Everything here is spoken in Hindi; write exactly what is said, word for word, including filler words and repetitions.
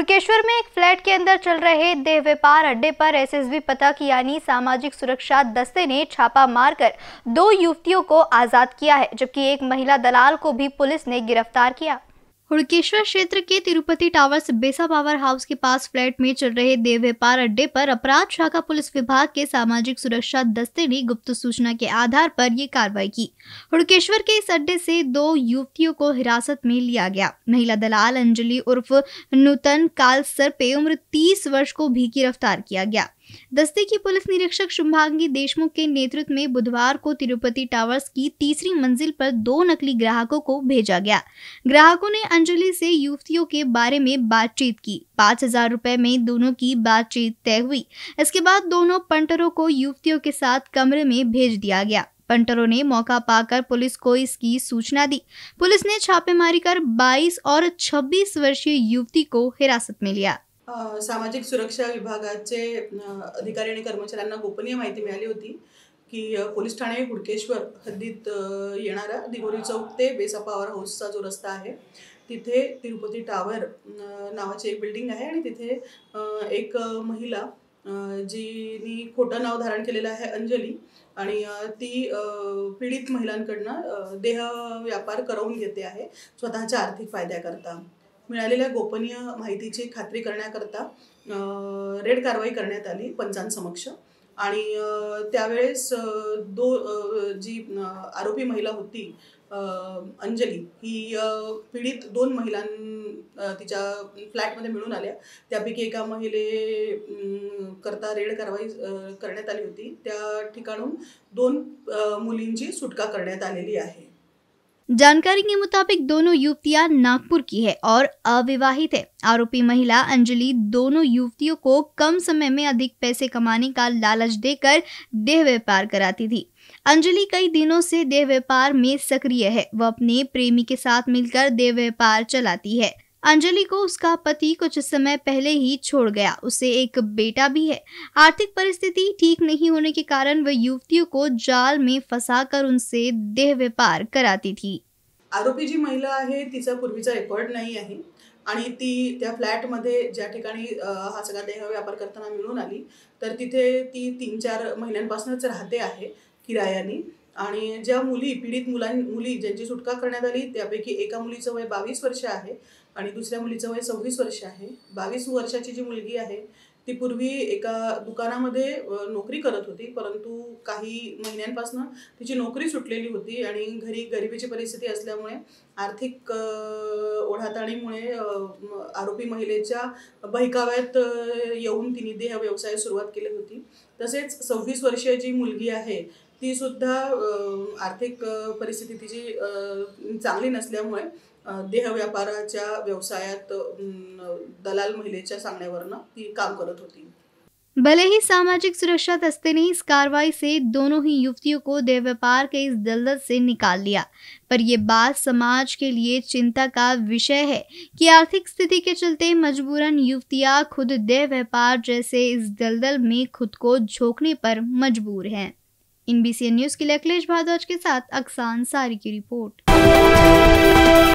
हुड़केश्वर में एक फ्लैट के अंदर चल रहे देह व्यापार अड्डे पर एसएसबी पथक यानी सामाजिक सुरक्षा दस्ते ने छापा मारकर दो युवतियों को आजाद किया है, जबकि एक महिला दलाल को भी पुलिस ने गिरफ्तार किया। हुड़केश्वर क्षेत्र के Tirupati towers Besa power house के पास फ्लैट में चल रहे देह व्यापार अड्डे पर अपराध शाखा पुलिस विभाग के सामाजिक सुरक्षा दस्ते ने गुप्त सूचना के आधार पर ये कार्रवाई की। हुड़केश्वर के इस अड्डे से दो युवतियों को हिरासत में लिया गया। महिला दलाल अंजलि उर्फ नूतन कालसर पे उम्र तीस वर्ष को भी गिरफ्तार किया गया। दस्ते की पुलिस निरीक्षक शुभांगी देशमुख के नेतृत्व में बुधवार को तिरुपति टावर्स की तीसरी मंजिल पर दो नकली ग्राहकों को भेजा गया। ग्राहकों ने अंजलि से युवतियों के बारे में बातचीत की। पाँच हजार रुपए में दोनों की बातचीत तय हुई। इसके बाद दोनों पंटरों को युवतियों के साथ कमरे में भेज दिया गया। पंटरों ने मौका पाकर पुलिस को इसकी सूचना दी। पुलिस ने छापेमारी कर बाईस और छब्बीस वर्षीय युवती को हिरासत में लिया। सामाजिक सुरक्षा विभागाचे अधिकारी आणि कर्मचाऱ्यांना गोपनीय माहिती मिळाली होती की पोलीस ठाणे हुडकेश्वर हद्दीत येणारा दिगोरी चौक ते बेसा पॉवर हाऊसचा जो रस्ता आहे तिथे तिरुपती टावर नावाची एक बिल्डिंग आहे आणि तिथे एक महिला जिनी खोटं नाव धारण केलेलं आहे अंजली आणि ती पीडित महिलांकडून देह व्यापार करवून घेते आहे स्वतःच्या आर्थिक फायद्याकरता। मिळालेल्या गोपनीय माहितीची खात्री करण्याकरता रेड कारवाई करण्यात आली पंचांसमक्ष आणि त्यावेळेस दो जी आरोपी महिला होती अंजली ही पीडित दोन महिलां तिच्या फ्लॅटमध्ये मिळून आल्या। त्यापैकी एका महिले करता रेड कारवाई करण्यात आली होती। त्या ठिकाणून दोन मुलींची सुटका करण्यात आलेली आहे। जानकारी के मुताबिक दोनों युवतियां नागपुर की है और अविवाहित है। आरोपी महिला अंजलि दोनों युवतियों को कम समय में अधिक पैसे कमाने का लालच देकर देह व्यापार कराती थी। अंजलि कई दिनों से देह व्यापार में सक्रिय है। वह अपने प्रेमी के साथ मिलकर देह व्यापार चलाती है। अंजलि को उसका पति कुछ समय पहले ही छोड़ गया। उसे एक बेटा भी है। आर्थिक परिस्थिति ठीक नहीं होने के कारण वह युवतियों को जाल में फंसाकर उनसे देह व्यापार कराती थी। आरोपी जी महिला आहे तिचा पूर्वीचा रेकॉर्ड नाही आहे आणि ती त्या फ्लॅटमध्ये ज्या ठिकाणी हा सगळा देह व्यापार करताना मिळून आली तर तिथे ती तीन चार महिन्यांपासूनच राहते आहे किरायाने। आणि ज्या मुली पीडित मुलां मुली ज्यांची सुटका करण्यात आली त्यापैकी एका मुलीचं वय बावीस वर्ष आहे आणि दुसऱ्या मुलीचं वय सव्वीस वर्ष आहे। बावीस वर्षाची जी मुलगी आहे ती पूर्वी एका दुकानामध्ये नोकरी करत होती, परंतु काही महिन्यांपासून तिची नोकरी सुटलेली होती आणि घरी गरिबीची परिस्थिती असल्यामुळे आर्थिक ओढाताणीमुळे आरोपी महिलेच्या बहिकाव्यात येऊन तिने देह व्यवसाय सुरुवात केली होती। तसेच सव्वीस वर्षीय जी मुलगी आहे ती सुद्धा आर्थिक परिस्थिती तिची चांगली नसल्यामुळे देह व्यापाराच्या व्यवसायात दलाल महिलेच्या सांगण्यावरून ती काम करत होती। भले ही सामाजिक सुरक्षा दस्ते ने इस कार्रवाई से दोनों ही युवतियों को देह व्यापार के इस दलदल से निकाल लिया, पर यह बात समाज के लिए चिंता का विषय है कि आर्थिक स्थिति के चलते मजबूरन युवतियां खुद देह व्यापार जैसे इस दलदल में खुद को झोंकने पर मजबूर हैं। एनबीसी न्यूज के लिए अखिलेश भारद्वाज के साथ अक्सान सारी की रिपोर्ट।